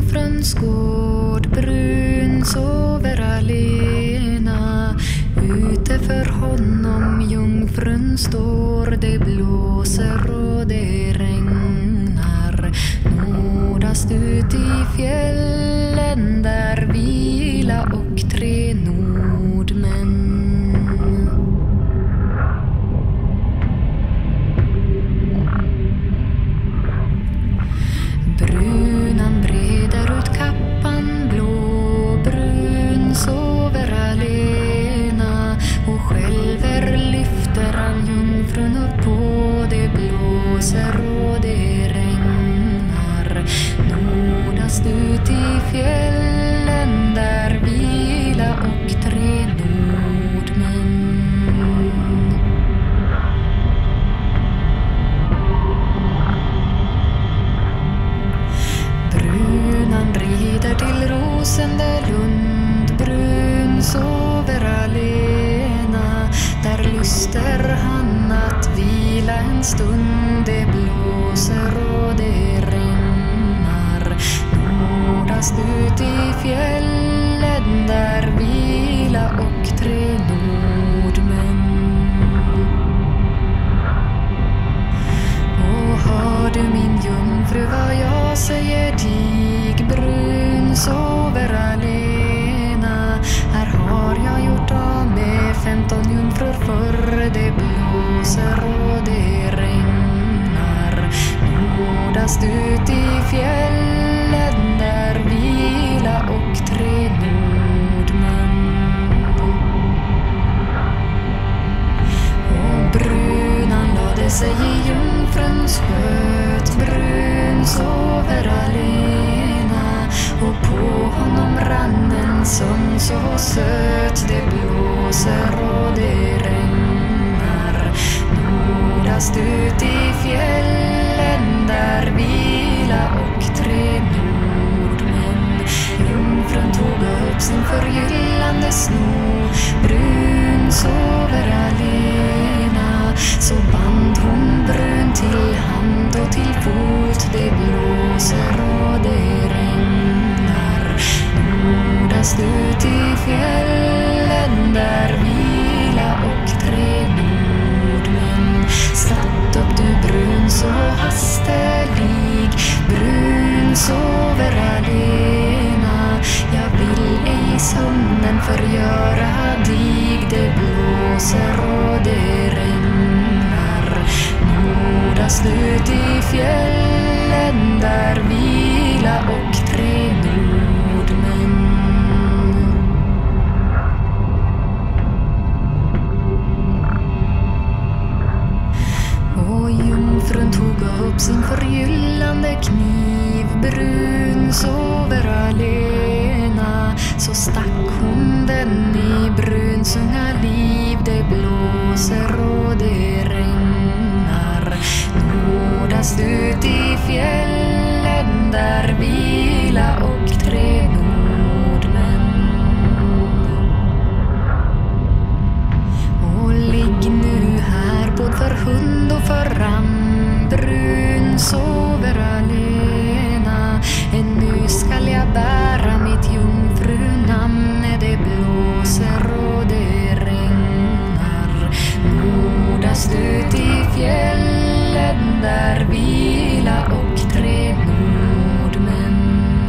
jungfruns gård, brun sover alena. Ute för honom jungfrun står, det blåser och det regnar. Nordast ut i fjällen där vila och 3 nordmän. Brunan breder ut kappan blå, brun sover alena. Och själver lyfter han jungfrun upp på, det blåser och det regnar. Nordast ut i fjällen där vila och 3 nordmän. Brunan rider till Rosendelund, brun sover alena. Där lyster han att vila en stund, det blåser och det regnar. Nordast ut i fjällen där vila och 3 nordmän. Och hör du min jungfru vad jag säger dig, brun sover alena. Här har jag gjort av med 15 jungfrur förr, det blåser och det regnar. Nordast ut i fjällen där vila och 3 nordmän. Och brunan lade sig i jungfruns sköt, brun sover alena. Och på honom rann en sång så söt, det blåser och det regnar. Nordast ut i fjällen där vila och 3 nordmän. Jungfrun tog upp sin förgyllande sno, brun sover alena. Så band hon brun till hand och till fot, det blåser och det regnar. Nordast ut i fjällen där vila och 3 nordmän. Statt upp du brun så hastelig, brun sover alena. Jag vill ej sömnen förgöra dig, det blåser och det regnar. Nordast ut i fjällen där vila och 3 nordmän. Och jungfrun tog upp sin förgyllande kniv, brun sover alena. Så stack hon den i bruns unga liv, det blåser och det regnar. Nordast ut i fjällen där vila och 3 nordmän. Och ligg nu här både för hund och för ram, brun sover alena. Ännu skall jag bära mitt jungfrunamn, det blåser och det regnar. Nordast ut i fjällen där vila och 3 nordmän.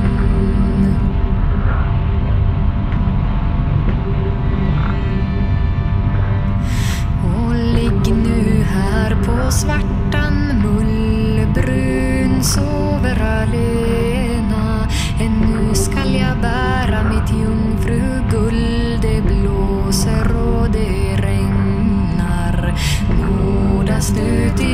Och ligg nu här på svartan mull, brun sover alena. Ännu skall jag bära mitt jungfrugull, det blåser och det regnar. Nordast ut i